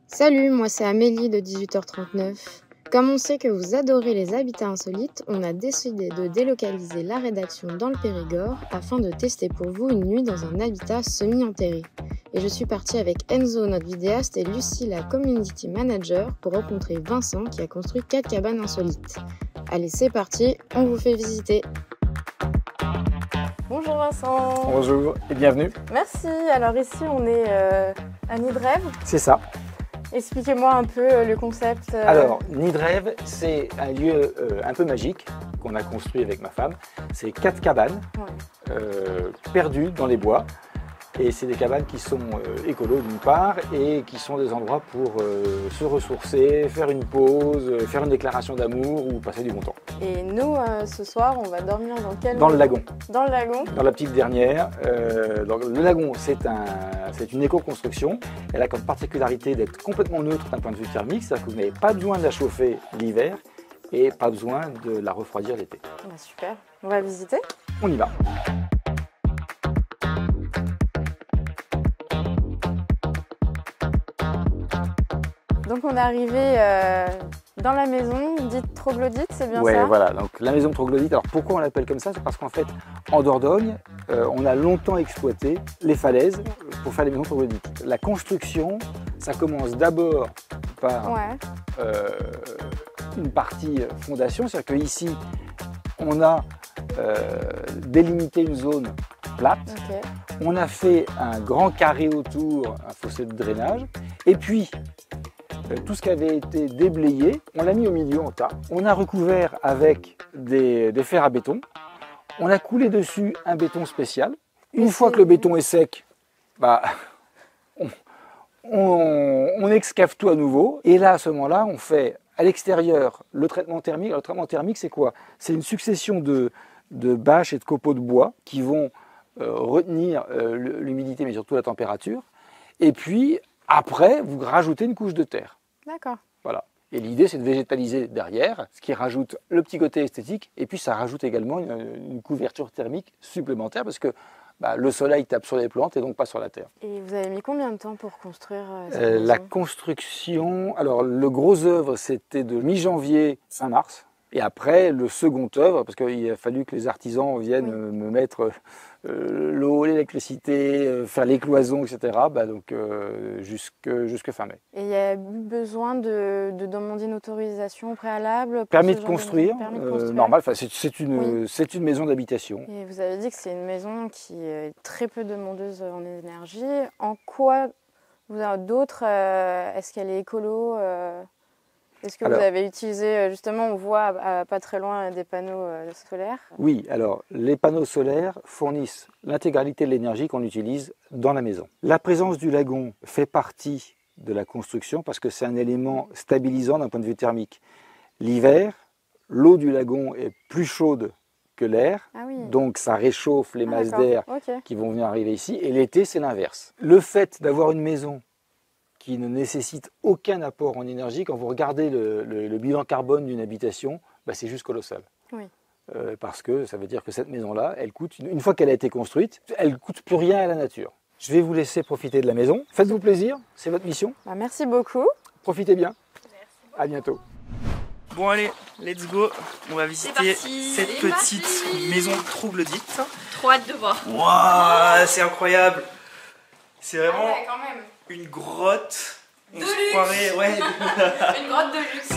Salut, moi c'est Amélie de 18h39. Comme on sait que vous adorez les habitats insolites, on a décidé de délocaliser la rédaction dans le Périgord afin de tester pour vous une nuit dans un habitat semi-enterré. Et je suis partie avec Enzo, notre vidéaste, et Lucie, la community manager, pour rencontrer Vincent qui a construit 4 cabanes insolites. Allez, c'est parti, on vous fait visiter. Bonjour Vincent. Bonjour et bienvenue. Merci, alors ici on est à Nid de Rêve. C'est ça. Expliquez-moi un peu le concept. Alors, Nid de Rêve, c'est un lieu un peu magique qu'on a construit avec ma femme. C'est 4 cabanes perdues dans les bois. Et c'est des cabanes qui sont écolos d'une part et qui sont des endroits pour se ressourcer, faire une pause, faire une déclaration d'amour ou passer du bon temps. Et nous, ce soir, on va dormir dans quel Dans le lagon. Dans le lagon. Dans la petite dernière. Donc, le lagon, c'est une éco-construction. Elle a comme particularité d'être complètement neutre d'un point de vue thermique, c'est-à-dire que vous n'avez pas besoin de la chauffer l'hiver et pas besoin de la refroidir l'été. Bah, super, on va visiter. On y va. Donc on est arrivé dans la maison dite troglodyte, c'est bien ça? Oui, voilà, donc la maison troglodyte. Alors pourquoi on l'appelle comme ça? C'est parce qu'en fait, en Dordogne, on a longtemps exploité les falaises pour faire les maisons troglodytes. La construction, ça commence d'abord par une partie fondation, c'est-à-dire qu'ici, on a délimité une zone plate. Okay. On a fait un grand carré autour, un fossé de drainage, et puis tout ce qui avait été déblayé, on l'a mis au milieu en tas. On a recouvert avec des fers à béton. On a coulé dessus un béton spécial. Une fois que le béton est sec, bah, on excave tout à nouveau. Et là, à ce moment-là, on fait à l'extérieur le traitement thermique. Alors, le traitement thermique, c'est quoi? C'est une succession de bâches et de copeaux de bois qui vont retenir l'humidité, mais surtout la température. Et puis, après, vous rajoutez une couche de terre. D'accord. Voilà. Et l'idée, c'est de végétaliser derrière, ce qui rajoute le petit côté esthétique. Et puis, ça rajoute également une couverture thermique supplémentaire parce que le soleil tape sur les plantes et donc pas sur la terre. Et vous avez mis combien de temps pour construire cette maison? La construction, alors le gros œuvre, c'était de mi-janvier fin mars. Et après, le second œuvre, parce qu'il a fallu que les artisans viennent me mettre l'eau, l'électricité, faire les cloisons, etc. Donc jusque fin mai. Et il y a eu besoin de demander une autorisation préalable? Permis de construire, normal. Enfin, c'est une maison d'habitation. Et vous avez dit que c'est une maison qui est très peu demandeuse en énergie. En quoi vous avez d'autres? Est-ce qu'elle est écolo? Est-ce que vous avez utilisé, justement, on voit pas très loin des panneaux solaires? Oui, alors les panneaux solaires fournissent l'intégralité de l'énergie qu'on utilise dans la maison. La présence du lagon fait partie de la construction parce que c'est un élément stabilisant d'un point de vue thermique. L'hiver, l'eau du lagon est plus chaude que l'air, donc ça réchauffe les masses d'air qui vont venir arriver ici, et l'été c'est l'inverse. Le fait d'avoir une maison qui ne nécessite aucun apport en énergie, quand vous regardez le bilan carbone d'une habitation, c'est juste colossal. Oui. Parce que ça veut dire que cette maison-là, elle coûte, une fois qu'elle a été construite, elle ne coûte plus rien à la nature. Je vais vous laisser profiter de la maison. Faites-vous plaisir, c'est votre mission. Merci beaucoup. Profitez bien. Merci beaucoup. À bientôt. Bon allez, let's go. On va visiter cette petite maison troglodyte. Trop hâte de voir. Waouh, c'est incroyable. C'est vraiment quand même. une grotte. On De se luxe. croirait, Une grotte de luxe.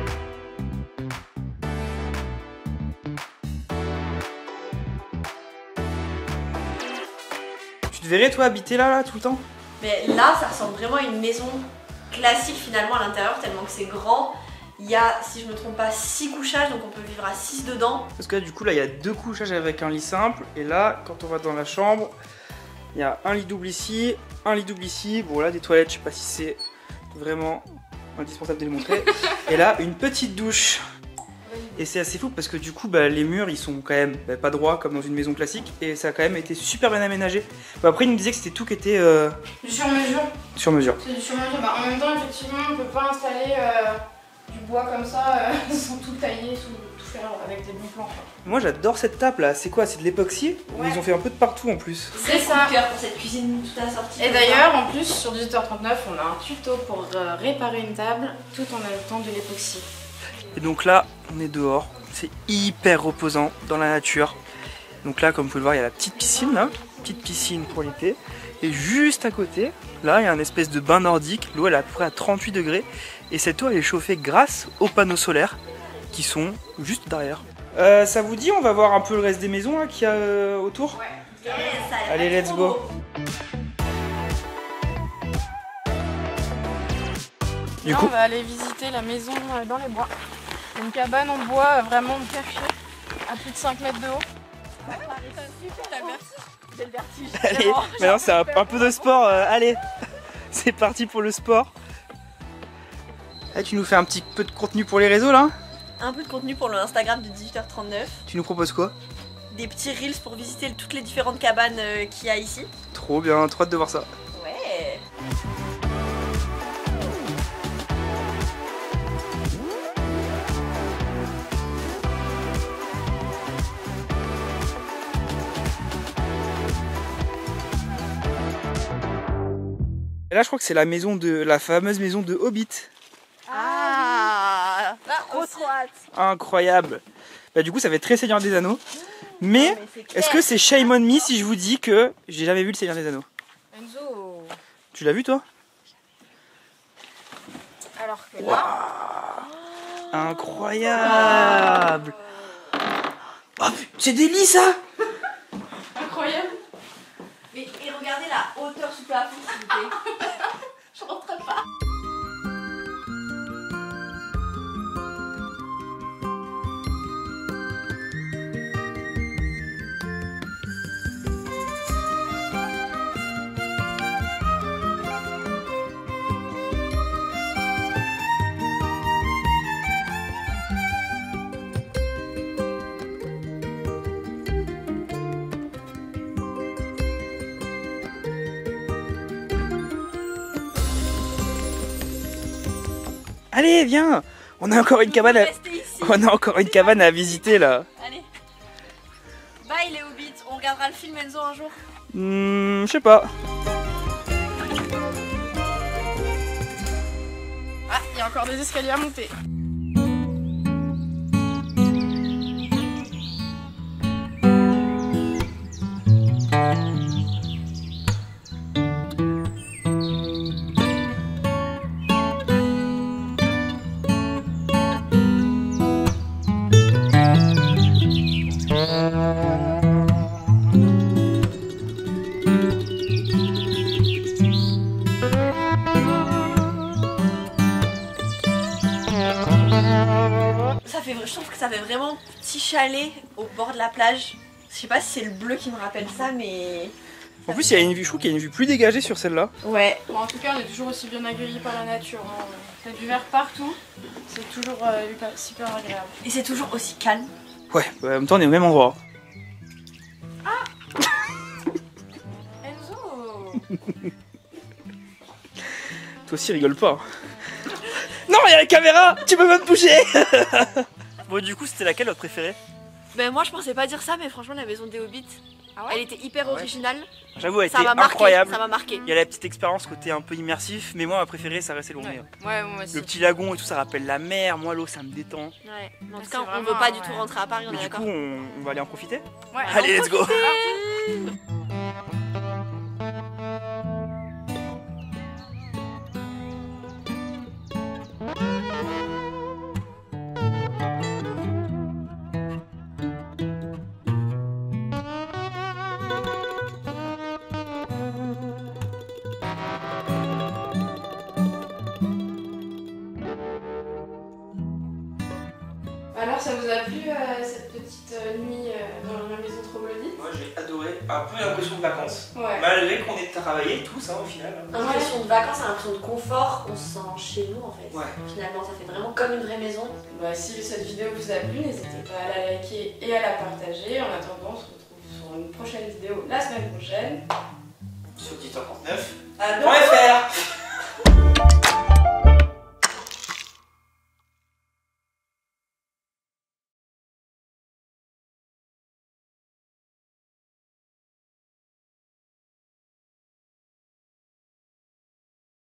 Tu te verrais toi habiter là tout le temps? Mais là, ça ressemble vraiment à une maison classique finalement à l'intérieur, tellement que c'est grand. Il y a, si je me trompe pas, 6 couchages, donc on peut vivre à 6 dedans. Parce que là, du coup, là, il y a 2 couchages avec un lit simple. Et là, quand on va dans la chambre, il y a un lit double ici, un lit double ici. Bon, là, des toilettes, je sais pas si c'est vraiment indispensable de les montrer. Et là, une petite douche. Et c'est assez fou parce que du coup, les murs, ils sont quand même pas droits comme dans une maison classique. Et ça a quand même été super bien aménagé. Après, il me disait que c'était tout qui était Du sur-mesure. sur mesure. C'est du sur-mesure. En même temps, effectivement, on peut pas installer du bois comme ça sans tout tailler, tout faire avec des bons plans. Moi j'adore cette table là, c'est quoi? C'est de l'époxy? Ouais. Ils ont fait un peu de partout en plus. C'est ça. Coup de cœur pour cette cuisine toute assortie. Et d'ailleurs, en plus, sur 18h39, on a un tuto pour réparer une table tout en ajoutant de l'époxy. Et donc là, on est dehors, c'est hyper reposant dans la nature. Donc là, comme vous pouvez le voir, il y a la petite piscine là, petite piscine pour l'été. Et juste à côté, là, il y a un espèce de bain nordique. L'eau elle est à peu près à 38 degrés. Et cette eau elle est chauffée grâce aux panneaux solaires qui sont juste derrière. Ça vous dit, on va voir un peu le reste des maisons qu'il y a autour? Ouais. Allez, let's go. Du Là, coup, on va aller visiter la maison dans les bois. Une cabane en bois vraiment perchée à plus de 5 mètres de haut. J'ai le vertige. allez, maintenant c'est un peu de sport, allez, c'est parti pour le sport. Allez, tu nous fais un petit peu de contenu pour les réseaux là? Un peu de contenu pour le Instagram de 18h39. Tu nous proposes quoi? Des petits reels pour visiter toutes les différentes cabanes qu'il y a ici. Trop bien, trop hâte de voir ça. Ouais. Et là je crois que c'est la fameuse maison de Hobbit. Ah, trop hâte. Incroyable. Bah du coup ça va être très Seigneur des Anneaux. Mais est-ce que c'est shame on me si je vous dis que j'ai jamais vu le Seigneur des Anneaux? Enzo. Tu l'as vu toi? Alors que là, Incroyable. Oh, c'est des lits ça. incroyable. Et regardez la hauteur sous plafond s'il vous plaît. Je rentre pas. Allez viens. On a encore une cabane à... Restez ici. On a encore une cabane à visiter là. Allez. Bye les hobbits. On regardera le film Enzo un jour. Je sais pas. Ah, il y a encore des escaliers à monter. Je trouve que ça fait vraiment petit chalet au bord de la plage. Je sais pas si c'est le bleu qui me rappelle ça, mais... En plus il y a une vue, je trouve qu'il y a une vue plus dégagée sur celle-là. Ouais. Bon, en tout cas, on est toujours aussi bien accueillis par la nature. Hein. Il y a du vert partout. C'est toujours super agréable. Et c'est toujours aussi calme. Ouais, bah, en même temps on est au même endroit. Enzo. Toi aussi rigole pas. Non, il y a la caméra. Tu peux pas me toucher. Bon du coup c'était laquelle votre préférée? Ben moi je pensais pas dire ça, mais franchement la maison des hobbits, Ah elle était hyper originale. J'avoue elle Ça était m'a marqué, incroyable. ça m'a marqué. Il y a la petite expérience côté un peu immersif, mais moi ma préférée ça restait Lourdes. Ouais, moi aussi. Le petit lagon et tout ça rappelle la mer, moi l'eau ça me détend. Ouais. Mais en tout C'est cas on vraiment, veut pas du tout ouais. rentrer à Paris, on Mais est du coup d'accord. on va aller en profiter. Ouais. Allez let's go. Alors, ça vous a plu cette petite nuit dans la maison troglodyte? Moi j'ai adoré, un peu l'impression de vacances. Ouais. Malgré qu'on ait travaillé tous au final. L'impression de vacances, l'impression de confort, on se sent chez nous en fait. Ouais. Finalement ça fait vraiment comme une vraie maison. Bah, si cette vidéo vous a plu, n'hésitez pas à la liker et à la partager. En attendant, on se retrouve sur une prochaine vidéo la semaine prochaine. Sur 18h39. À .fr